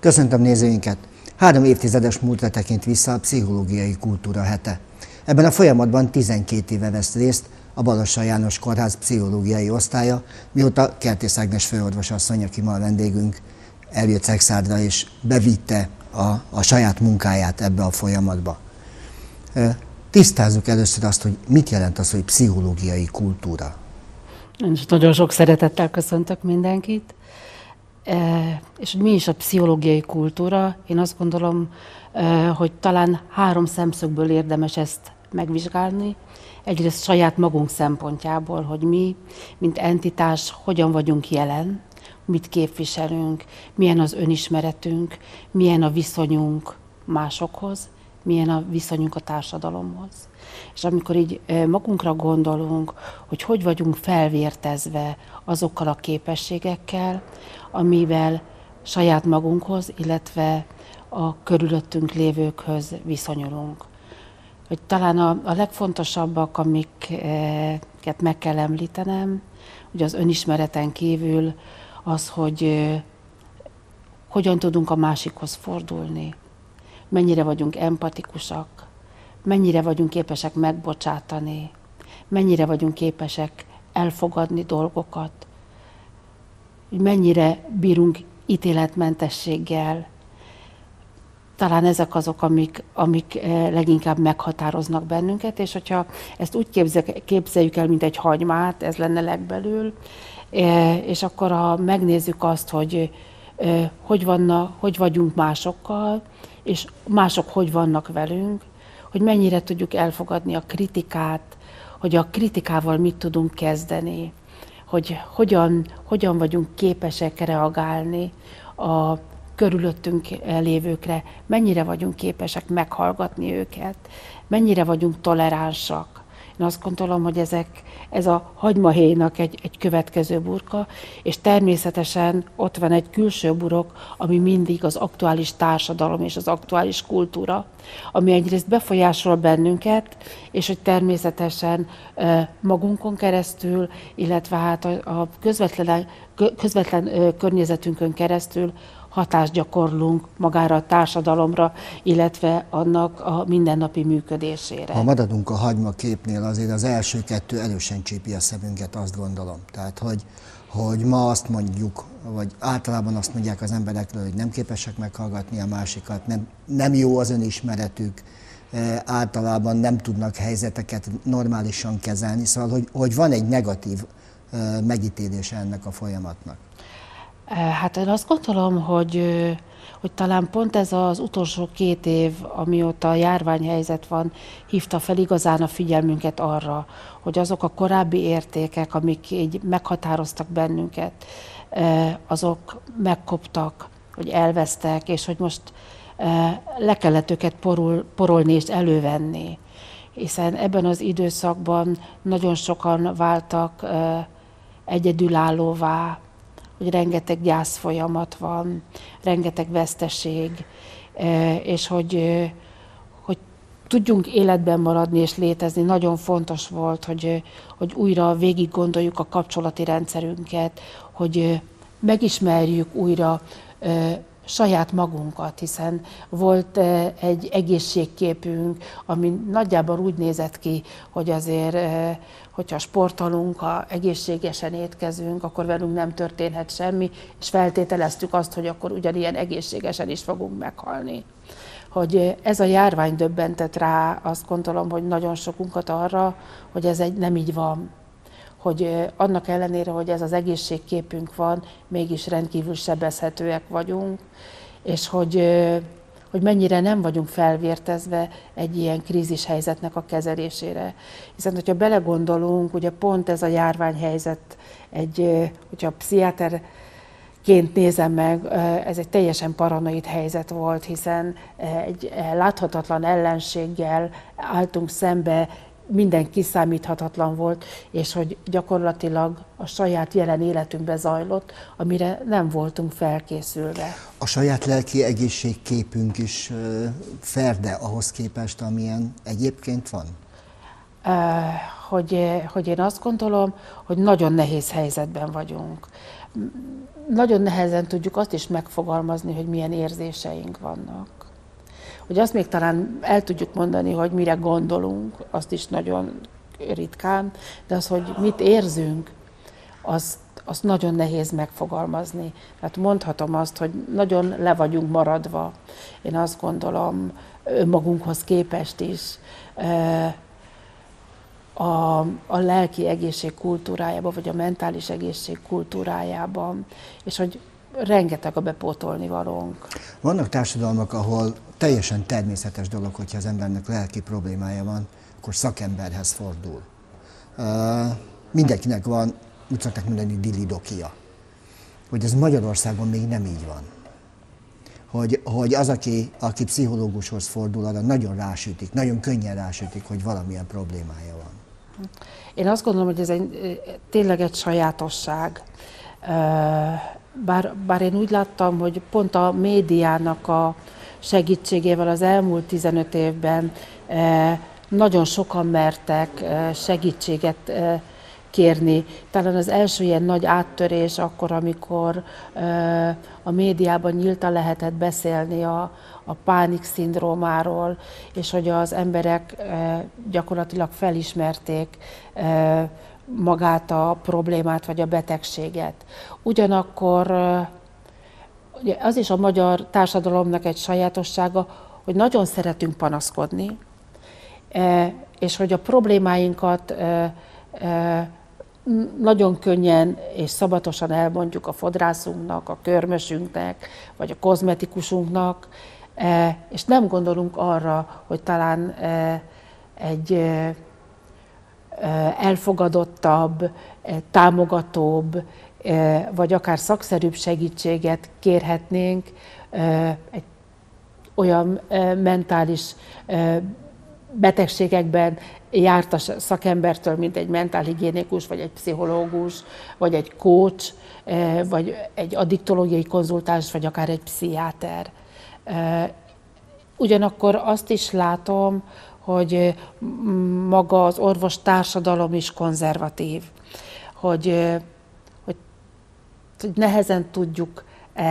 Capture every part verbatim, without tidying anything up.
Köszöntöm nézőinket! Három évtizedes múltra tekint vissza a Pszichológiai Kultúra hete. Ebben a folyamatban tizenkét éve vesz részt a Balassahy János Kórház pszichológiai osztálya, mióta Kertész Ágnes főorvos asszony, aki ma a vendégünk, eljött Szexádra és bevitte a, a saját munkáját ebbe a folyamatba. Tisztázzuk először azt, hogy mit jelent az, hogy pszichológiai kultúra. Én is nagyon sok szeretettel köszöntök mindenkit. E, és hogy mi is a pszichológiai kultúra, én azt gondolom, e, hogy talán három szemszögből érdemes ezt megvizsgálni. Egyrészt saját magunk szempontjából, hogy mi, mint entitás, hogyan vagyunk jelen, mit képviselünk, milyen az önismeretünk, milyen a viszonyunk másokhoz, milyen a viszonyunk a társadalomhoz. És amikor így magunkra gondolunk, hogy hogy vagyunk felvértezve azokkal a képességekkel, amivel saját magunkhoz, illetve a körülöttünk lévőkhöz viszonyulunk. Hogy talán a, a legfontosabbak, amiket meg kell említenem, ugye az önismereten kívül az, hogy hogyan tudunk a másikhoz fordulni, mennyire vagyunk empatikusak, mennyire vagyunk képesek megbocsátani, mennyire vagyunk képesek elfogadni dolgokat, mennyire bírunk ítéletmentességgel. Talán ezek azok, amik, amik leginkább meghatároznak bennünket, és hogyha ezt úgy képzeljük el, mint egy hagymát, ez lenne legbelül, és akkor ha megnézzük azt, hogy hogy, vannak, hogy vagyunk másokkal, és mások hogy vannak velünk, hogy mennyire tudjuk elfogadni a kritikát, hogy a kritikával mit tudunk kezdeni, hogy hogyan, hogyan vagyunk képesek reagálni a körülöttünk lévőkre, mennyire vagyunk képesek meghallgatni őket, mennyire vagyunk toleránsak. Én azt gondolom, hogy ezek, ez a hagymahéjnak egy, egy következő burka, és természetesen ott van egy külső burok, ami mindig az aktuális társadalom és az aktuális kultúra, ami egyrészt befolyásol bennünket, és hogy természetesen magunkon keresztül, illetve hát a közvetlen, közvetlen környezetünkön keresztül hatást gyakorlunk magára a társadalomra, illetve annak a mindennapi működésére. Ha maradunk a hagyma képnél, azért az első kettő erősen csípi a szemünket, azt gondolom. Tehát, hogy, hogy ma azt mondjuk, vagy általában azt mondják az emberekről, hogy nem képesek meghallgatni a másikat, nem, nem jó az önismeretük, e, általában nem tudnak helyzeteket normálisan kezelni, szóval, hogy, hogy van egy negatív e, megítélése ennek a folyamatnak. Hát én azt gondolom, hogy, hogy talán pont ez az utolsó két év, amióta a járványhelyzet van, hívta fel igazán a figyelmünket arra, hogy azok a korábbi értékek, amik így meghatároztak bennünket, azok megkoptak, hogy elvesztek, és hogy most le kellett őket porul, porolni és elővenni. Hiszen ebben az időszakban nagyon sokan váltak egyedülállóvá, hogy rengeteg gyászfolyamat van, rengeteg veszteség, és hogy, hogy tudjunk életben maradni és létezni. Nagyon fontos volt, hogy, hogy újra végig gondoljuk a kapcsolati rendszerünket, hogy megismerjük újra saját magunkat, hiszen volt egy egészségképünk, ami nagyjából úgy nézett ki, hogy azért, hogyha sportolunk, ha egészségesen étkezünk, akkor velünk nem történhet semmi, és feltételeztük azt, hogy akkor ugyanilyen egészségesen is fogunk meghalni. Hogy ez a járvány döbbentett rá, azt gondolom, hogy nagyon sokunkat arra, hogy ez egy, nem így van. Hogy annak ellenére, hogy ez az egészségképünk van, mégis rendkívül sebezhetőek vagyunk, és hogy, hogy mennyire nem vagyunk felvértezve egy ilyen krízis helyzetnek a kezelésére. Hiszen, hogyha belegondolunk, ugye pont ez a járványhelyzet, egy, hogyha pszichiáterként nézem meg, ez egy teljesen paranoid helyzet volt, hiszen egy láthatatlan ellenséggel álltunk szembe, minden kiszámíthatatlan volt, és hogy gyakorlatilag a saját jelen életünkbe zajlott, amire nem voltunk felkészülve. A saját lelki egészségképünk is ferde ahhoz képest, amilyen egyébként van? Hogy, hogy én azt gondolom, hogy nagyon nehéz helyzetben vagyunk. nagyon nehezen tudjuk azt is megfogalmazni, hogy milyen érzéseink vannak. Hogy azt még talán el tudjuk mondani, hogy mire gondolunk, azt is nagyon ritkán, de az, hogy mit érzünk, azt, azt nagyon nehéz megfogalmazni. Tehát mondhatom azt, hogy nagyon le vagyunk maradva. Én azt gondolom, önmagunkhoz képest is a, a lelki egészség kultúrájában, vagy a mentális egészség kultúrájában, és hogy rengeteg a bepótolni valónk. Vannak társadalmak, ahol teljesen természetes dolog, hogyha az embernek lelki problémája van, akkor szakemberhez fordul. Uh, mindenkinek van, úgy szokták mondani, dilidokia. Hogy ez Magyarországon még nem így van. Hogy, hogy az, aki, aki pszichológushoz fordul, arra nagyon rásütik, nagyon könnyen rásütik, hogy valamilyen problémája van. Én azt gondolom, hogy ez egy, tényleg egy sajátosság. Bár, bár én úgy láttam, hogy pont a médiának a segítségével az elmúlt tizenöt évben nagyon sokan mertek segítséget kérni. Talán az első ilyen nagy áttörés akkor, amikor a médiában nyíltan lehetett beszélni a, a pánik-szindrómáról, és hogy az emberek gyakorlatilag felismerték magát a problémát vagy a betegséget. Ugyanakkor ugye az is a magyar társadalomnak egy sajátossága, hogy nagyon szeretünk panaszkodni, és hogy a problémáinkat nagyon könnyen és szabatosan elmondjuk a fodrászunknak, a körmösünknek, vagy a kozmetikusunknak, és nem gondolunk arra, hogy talán egy elfogadottabb, támogatóbb, vagy akár szakszerűbb segítséget kérhetnénk egy olyan mentális betegségekben járt a szakembertől, mint egy mentálhigiénikus, vagy egy pszichológus, vagy egy coach, vagy egy addiktológiai konzultáns, vagy akár egy pszichiáter. Ugyanakkor azt is látom, hogy maga az orvostársadalom is konzervatív, hogy, hogy, hogy nehezen tudjuk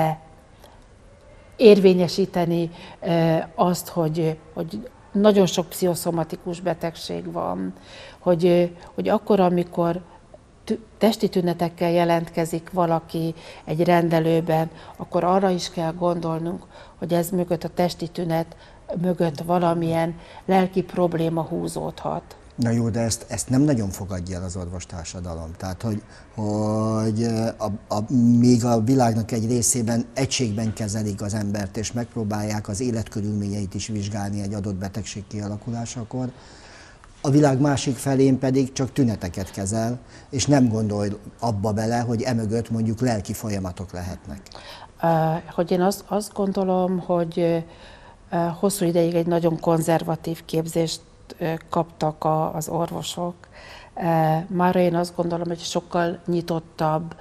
érvényesíteni azt, hogy, hogy nagyon sok pszichoszomatikus betegség van, hogy, hogy akkor, amikor testi tünetekkel jelentkezik valaki egy rendelőben, akkor arra is kell gondolnunk, hogy ez mögött, a testi tünet mögött valamilyen lelki probléma húzódhat. Na jó, de ezt, ezt nem nagyon fogadja el az orvostársadalom. Tehát, hogy, hogy a, a, még a világnak egy részében egységben kezelik az embert, és megpróbálják az életkörülményeit is vizsgálni egy adott betegség kialakulásakor, a világ másik felén pedig csak tüneteket kezel, és nem gondol abba bele, hogy emögött mondjuk lelki folyamatok lehetnek. Hogy én azt, azt gondolom, hogy hosszú ideig egy nagyon konzervatív képzést kaptak a, az orvosok. Mára én azt gondolom, hogy sokkal nyitottabb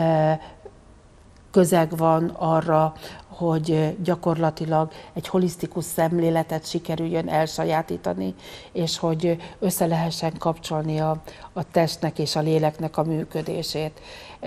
közeg van arra, hogy gyakorlatilag egy holisztikus szemléletet sikerüljön elsajátítani, és hogy össze lehessen kapcsolni a, a testnek és a léleknek a működését.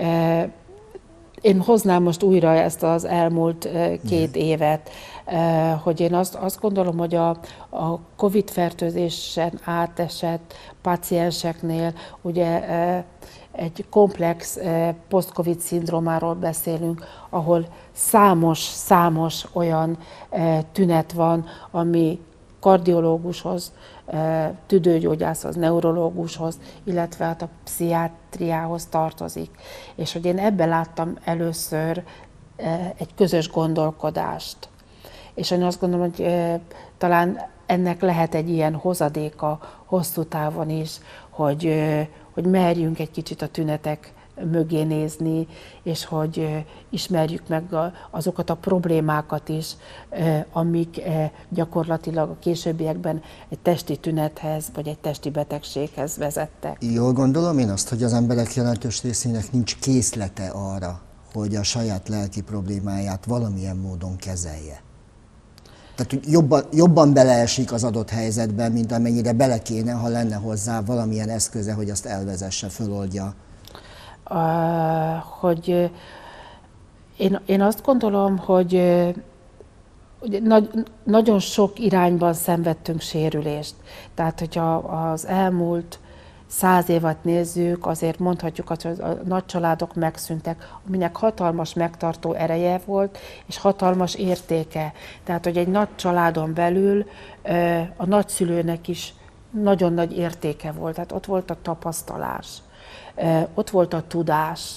Én hoznám most újra ezt az elmúlt két évet, hogy én azt, azt gondolom, hogy a, a Covid-fertőzésen átesett pácienseknél ugye egy komplex post-Covid szindrómáról beszélünk, ahol számos, számos olyan tünet van, ami kardiológushoz, tüdőgyógyászhoz, neurológushoz, illetve hát a pszichiátriához tartozik. És hogy én ebben láttam először egy közös gondolkodást. És én azt gondolom, hogy talán ennek lehet egy ilyen hozadéka hosszú távon is, hogy, hogy merjünk egy kicsit a tünetek mögé nézni, és hogy ismerjük meg azokat a problémákat is, amik gyakorlatilag a későbbiekben egy testi tünethez, vagy egy testi betegséghez vezettek. Jól gondolom én azt, hogy az emberek jelentős részének nincs készlete arra, hogy a saját lelki problémáját valamilyen módon kezelje. Tehát, hogy jobban, jobban beleesik az adott helyzetben, mint amennyire bele kéne, ha lenne hozzá valamilyen eszköze, hogy azt elvezesse, föloldja. Uh, hogy Én, én azt gondolom, hogy ö, ugye nagy, nagyon sok irányban szenvedtünk sérülést. Tehát, hogyha az elmúlt száz évet nézzük, azért mondhatjuk, hogy a nagy családok megszűntek, aminek hatalmas megtartó ereje volt, és hatalmas értéke. Tehát, hogy egy nagy családon belül a nagyszülőnek is nagyon nagy értéke volt. Tehát ott volt a tapasztalás, ott volt a tudás,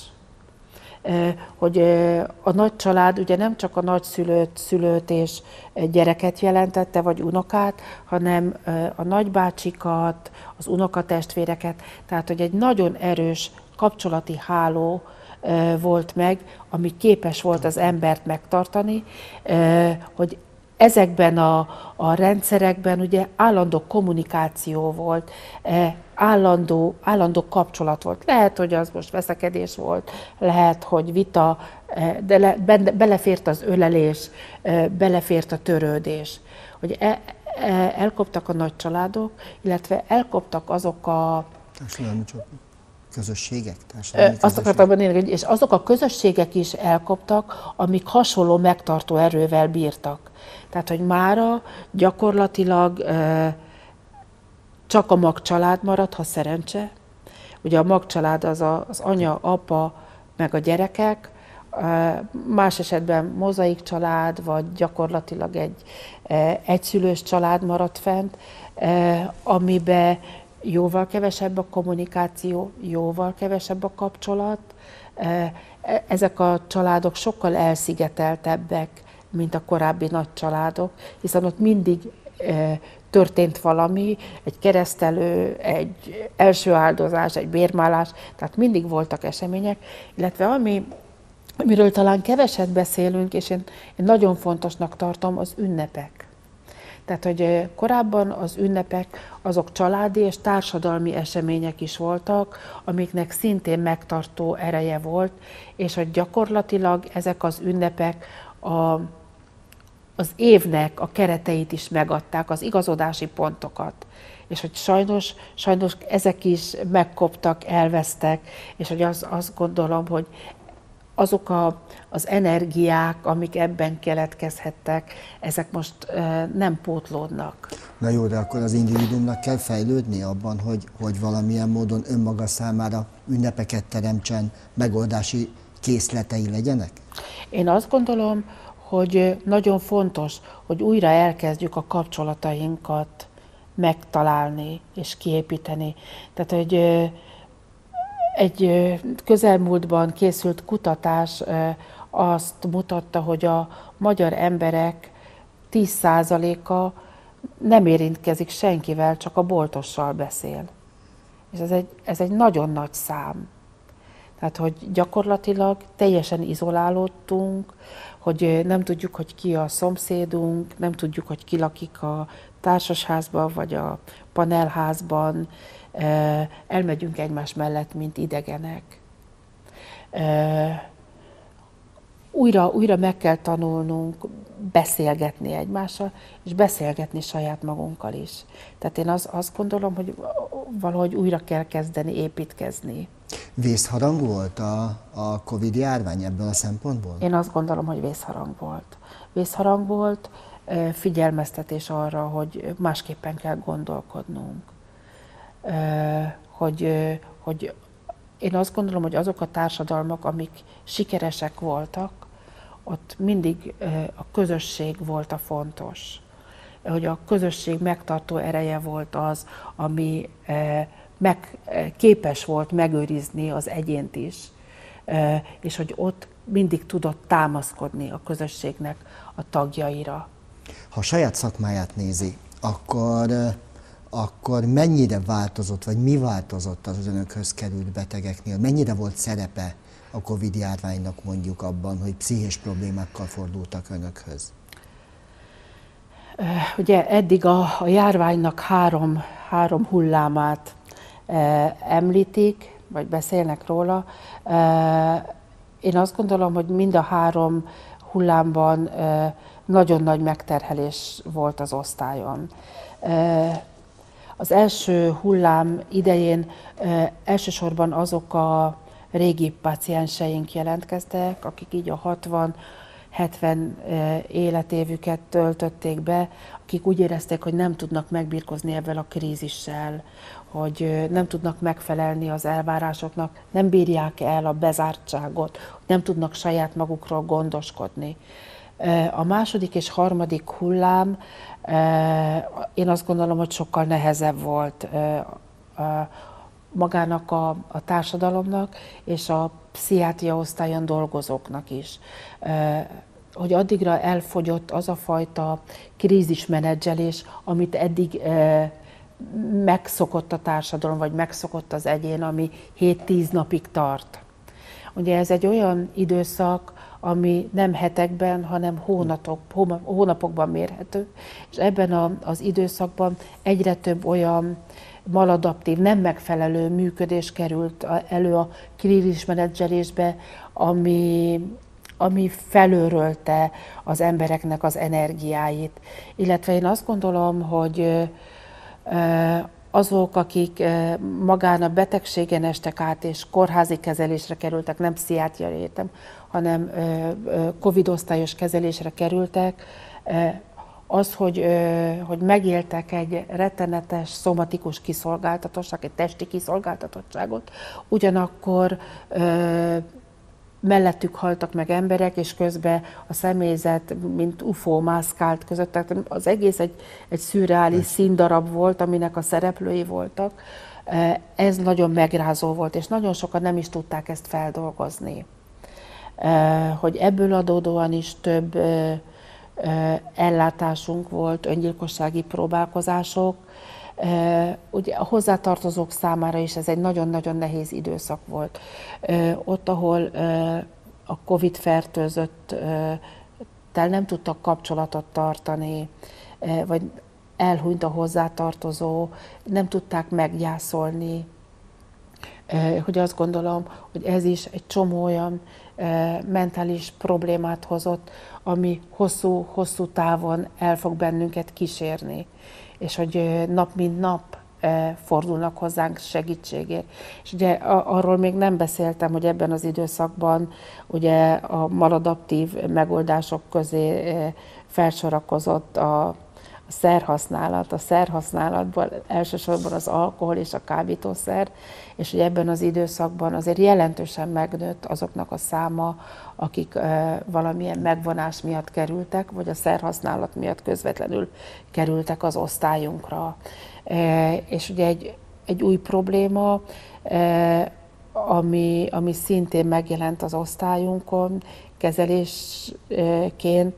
hogy a nagy család ugye nem csak a nagyszülőt, szülőt és gyereket jelentette, vagy unokát, hanem a nagybácsikat, az unokatestvéreket, tehát hogy egy nagyon erős kapcsolati háló volt meg, ami képes volt az embert megtartani, hogy ezekben a, a rendszerekben ugye állandó kommunikáció volt, állandó, állandó kapcsolat volt. Lehet, hogy az most veszekedés volt, lehet, hogy vita, de le, belefért az ölelés, belefért a törődés. Hogy el, elkoptak a nagy családok, illetve elkoptak azok a... Társadalmi közösségek? Társadalmi Azt akartam mondani, és azok a közösségek is elkoptak, amik hasonló megtartó erővel bírtak. Tehát, hogy mára gyakorlatilag e, csak a magcsalád maradt, ha szerencse. Ugye a magcsalád az a, az anya, apa, meg a gyerekek, e, más esetben mozaik család, vagy gyakorlatilag egy e, egyszülős család maradt fent, e, amiben jóval kevesebb a kommunikáció, jóval kevesebb a kapcsolat. Ezek a családok sokkal elszigeteltebbek, mint a korábbi nagy családok, hiszen ott mindig történt valami, egy keresztelő, egy első áldozás, egy bérmálás, tehát mindig voltak események, illetve ami, amiről talán keveset beszélünk, és én, én nagyon fontosnak tartom, az ünnepek. Tehát, hogy korábban az ünnepek azok családi és társadalmi események is voltak, amiknek szintén megtartó ereje volt, és hogy gyakorlatilag ezek az ünnepek a, az évnek a kereteit is megadták, az igazodási pontokat. És hogy sajnos, sajnos ezek is megkoptak, elvesztek, és hogy az, azt gondolom, hogy azok a, az energiák, amik ebben keletkezhettek, ezek most e, nem pótlódnak. Na jó, de akkor az individuumnak kell fejlődni abban, hogy, hogy valamilyen módon önmaga számára ünnepeket teremtsen, megoldási készletei legyenek? Én azt gondolom, hogy nagyon fontos, hogy újra elkezdjük a kapcsolatainkat megtalálni és kiépíteni. Tehát, hogy egy közelmúltban készült kutatás azt mutatta, hogy a magyar emberek tíz százaléka nem érintkezik senkivel, csak a boltossal beszél. És ez egy, ez egy nagyon nagy szám. Tehát, hogy gyakorlatilag teljesen izolálódtunk, hogy nem tudjuk, hogy ki a szomszédunk, nem tudjuk, hogy ki lakik a társasházban vagy a panelházban, elmegyünk egymás mellett, mint idegenek. Újra, újra meg kell tanulnunk beszélgetni egymással, és beszélgetni saját magunkkal is. Tehát én az, azt gondolom, hogy valahogy újra kell kezdeni építkezni. Vészharang volt a, a Covid járvány ebből a szempontból? Én azt gondolom, hogy vészharang volt. Vészharang volt, figyelmeztetés arra, hogy másképpen kell gondolkodnunk. Hogy, hogy én azt gondolom, hogy azok a társadalmak, amik sikeresek voltak, ott mindig a közösség volt a fontos. Hogy a közösség megtartó ereje volt az, ami meg, képes volt megőrizni az egyént is, és hogy ott mindig tudott támaszkodni a közösségnek a tagjaira. Ha a saját szakmáját nézi, akkor, akkor mennyire változott, vagy mi változott az önökhöz került betegeknél? Mennyire volt szerepe a Covid járványnak mondjuk abban, hogy pszichés problémákkal fordultak önökhöz? Ugye eddig a, a járványnak három, három hullámát e, említik, vagy beszélnek róla. E, én azt gondolom, hogy mind a három hullámban e, nagyon nagy megterhelés volt az osztályon. E, az első hullám idején e, elsősorban azok a régi pácienseink jelentkeztek, akik így a hatvan-hetven életévüket töltötték be, akik úgy érezték, hogy nem tudnak megbirkózni ezzel a krízissel, hogy nem tudnak megfelelni az elvárásoknak, nem bírják el a bezártságot, nem tudnak saját magukról gondoskodni. A második és harmadik hullám, én azt gondolom, hogy sokkal nehezebb volt magának a, a társadalomnak és a pszichiátria osztályon dolgozóknak is. Hogy addigra elfogyott az a fajta krízismenedzselés, amit eddig megszokott a társadalom, vagy megszokott az egyén, ami hét-tíz napig tart. Ugye ez egy olyan időszak, ami nem hetekben, hanem hónapok, hónapokban mérhető, és ebben a, az időszakban egyre több olyan maladaptív, nem megfelelő működés került elő a krízismenedzselésbe, ami, ami felőrölte az embereknek az energiáit. Illetve én azt gondolom, hogy azok, akik magán a betegségen estek át és kórházi kezelésre kerültek, nem pszichiátriai értem, hanem Covid osztályos kezelésre kerültek, az, hogy, hogy megéltek egy rettenetes szomatikus kiszolgáltatottságot, egy testi kiszolgáltatottságot, ugyanakkor mellettük haltak meg emberek, és közben a személyzet, mint ufó mászkált között. Tehát az egész egy, egy szürreális színdarab volt, aminek a szereplői voltak. Ez nagyon megrázó volt, és nagyon sokan nem is tudták ezt feldolgozni. Hogy ebből adódóan is több ellátásunk volt, öngyilkossági próbálkozások. Ugye a hozzátartozók számára is ez egy nagyon-nagyon nehéz időszak volt. Ott, ahol a Covid fertőzöttel nem tudtak kapcsolatot tartani, vagy elhunyt a hozzátartozó, nem tudták meggyászolni, hogy azt gondolom, hogy ez is egy csomó olyan mentális problémát hozott, ami hosszú-hosszú távon el fog bennünket kísérni, és hogy nap mint nap fordulnak hozzánk segítségért. És ugye arról még nem beszéltem, hogy ebben az időszakban ugye a maladaptív megoldások közé felsorakozott a a szerhasználat, a szerhasználatban elsősorban az alkohol és a kábítószer, és hogy ebben az időszakban azért jelentősen megnőtt azoknak a száma, akik e, valamilyen megvonás miatt kerültek, vagy a szerhasználat miatt közvetlenül kerültek az osztályunkra. E, és ugye egy, egy új probléma, e, ami, ami szintén megjelent az osztályunkon kezelésként,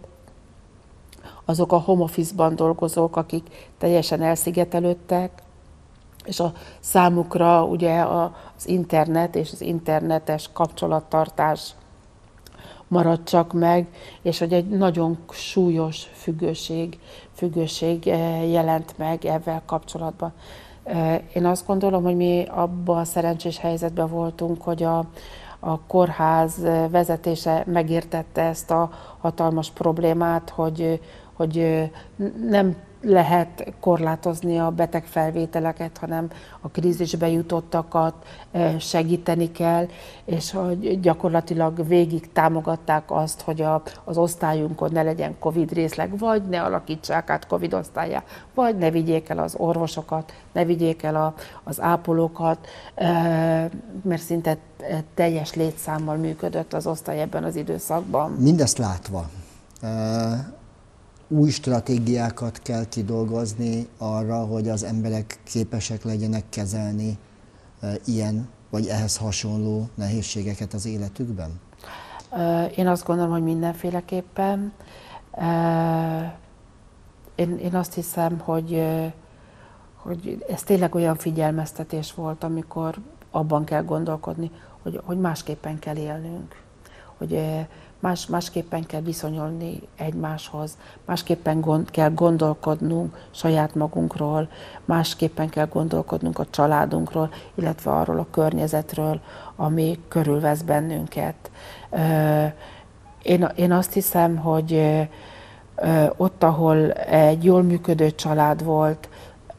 azok a home office-ban dolgozók, akik teljesen elszigetelődtek, és a számukra ugye az internet és az internetes kapcsolattartás maradt csak meg, és hogy egy nagyon súlyos függőség, függőség jelent meg ezzel kapcsolatban. Én azt gondolom, hogy mi abban a szerencsés helyzetben voltunk, hogy a, a kórház vezetése megértette ezt a hatalmas problémát, hogy hogy nem lehet korlátozni a betegfelvételeket, hanem a krízisbe jutottakat segíteni kell, és hogy gyakorlatilag végig támogatták azt, hogy a, az osztályunkon ne legyen Covid részleg, vagy ne alakítsák át Covid osztályá, vagy ne vigyék el az orvosokat, ne vigyék el a, az ápolókat, mert szinte teljes létszámmal működött az osztály ebben az időszakban. Mindezt látva, új stratégiákat kell kidolgozni arra, hogy az emberek képesek legyenek kezelni e, ilyen vagy ehhez hasonló nehézségeket az életükben? Én azt gondolom, hogy mindenféleképpen. Én, én azt hiszem, hogy, hogy ez tényleg olyan figyelmeztetés volt, amikor abban kell gondolkodni, hogy, hogy másképpen kell élnünk. Hogy Más, másképpen kell viszonyulni egymáshoz, másképpen gond, kell gondolkodnunk saját magunkról, másképpen kell gondolkodnunk a családunkról, illetve arról a környezetről, ami körülvesz bennünket. Én, én azt hiszem, hogy ott, ahol egy jól működő család volt,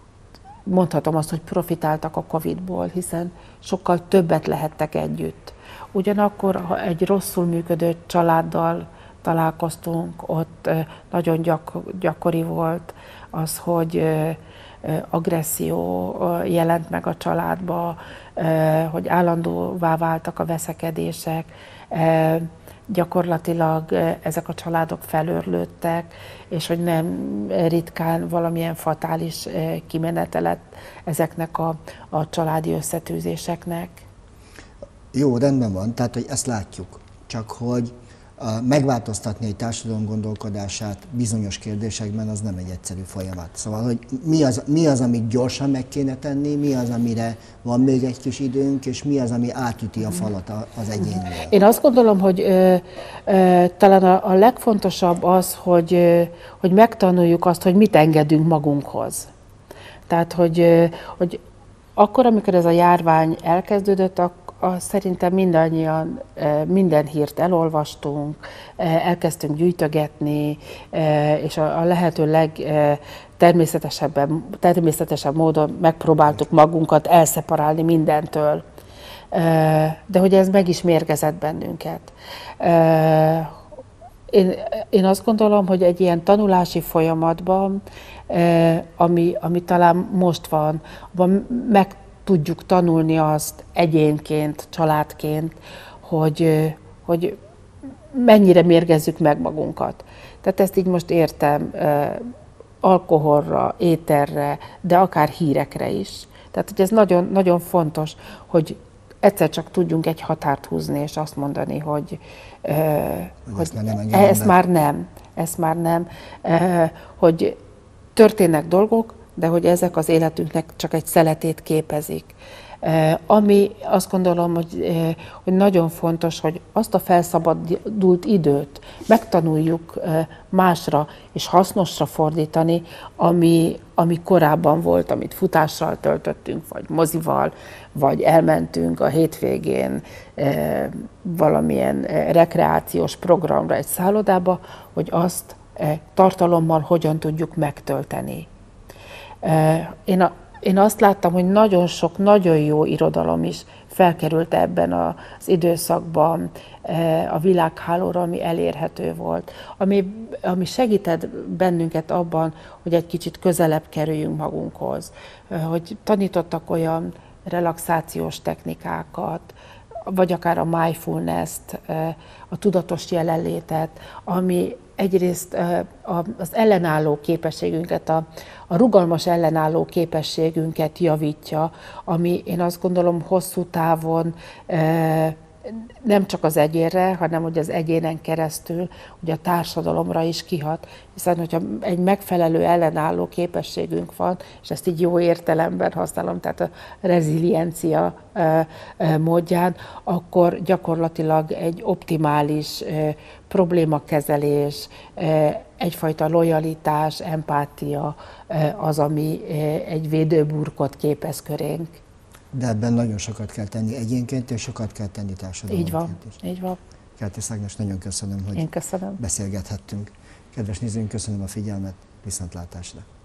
mondhatom azt, hogy profitáltak a Covidból, hiszen sokkal többet lehettek együtt. Ugyanakkor, ha egy rosszul működő családdal találkoztunk, ott nagyon gyak- gyakori volt az, hogy agresszió jelent meg a családba, hogy állandóvá váltak a veszekedések, gyakorlatilag ezek a családok felőrlődtek, és hogy nem ritkán valamilyen fatális kimenete lett ezeknek a, a családi összetűzéseknek. Jó, rendben van, tehát hogy ezt látjuk, csak hogy megváltoztatni egy társadalom gondolkodását bizonyos kérdésekben az nem egy egyszerű folyamat. Szóval, hogy mi az, mi az, amit gyorsan meg kéne tenni, mi az, amire van még egy kis időnk, és mi az, ami átüti a falat az egyénnél. Én azt gondolom, hogy ö, ö, talán a, a legfontosabb az, hogy, ö, hogy megtanuljuk azt, hogy mit engedünk magunkhoz. Tehát, hogy, ö, hogy akkor, amikor ez a járvány elkezdődött, akkor A, szerintem mindannyian minden hírt elolvastunk, elkezdtünk gyűjtögetni, és a, a lehető legtermészetesebb természetesebb módon megpróbáltuk magunkat elszeparálni mindentől. De hogy ez meg is mérgezett bennünket. Én, én azt gondolom, hogy egy ilyen tanulási folyamatban, ami, ami talán most van, abban meg tudjuk tanulni azt egyénként, családként, hogy, hogy mennyire mérgezzük meg magunkat. Tehát ezt így most értem alkoholra, ételre, de akár hírekre is. Tehát hogy ez nagyon, nagyon fontos, hogy egyszer csak tudjunk egy határt húzni, és azt mondani, hogy, hogy, hogy ezt, nem ezt már nem, ezt már nem, hogy történnek dolgok, de hogy ezek az életünknek csak egy szeletét képezik. Ami azt gondolom, hogy, hogy nagyon fontos, hogy azt a felszabadult időt megtanuljuk másra és hasznosra fordítani, ami, ami korábban volt, amit futással töltöttünk, vagy mozival, vagy elmentünk a hétvégén valamilyen rekreációs programra egy szállodába, hogy azt tartalommal hogyan tudjuk megtölteni. Én, a, én azt láttam, hogy nagyon sok, nagyon jó irodalom is felkerült ebben az időszakban a világhálóra, ami elérhető volt, ami, ami segített bennünket abban, hogy egy kicsit közelebb kerüljünk magunkhoz, hogy tanítottak olyan relaxációs technikákat, vagy akár a mindfulness-t, a tudatos jelenlétet, ami egyrészt az ellenálló képességünket, a, a rugalmas ellenálló képességünket javítja, ami én azt gondolom hosszú távon nem csak az egyénre, hanem hogy az egyénen keresztül, hogy a társadalomra is kihat, hiszen hogyha egy megfelelő ellenálló képességünk van, és ezt így jó értelemben használom, tehát a reziliencia módján, akkor gyakorlatilag egy optimális problémakezelés, egyfajta lojalitás, empátia az, ami egy védőburkot képez körénk. De ebben nagyon sokat kell tenni egyénként, és sokat kell tenni társadalomként is. Így van, is. így van. Kertész Ágnes, nagyon köszönöm, hogy Én köszönöm. beszélgethettünk. Kedves nézőink, köszönöm a figyelmet, viszontlátásra.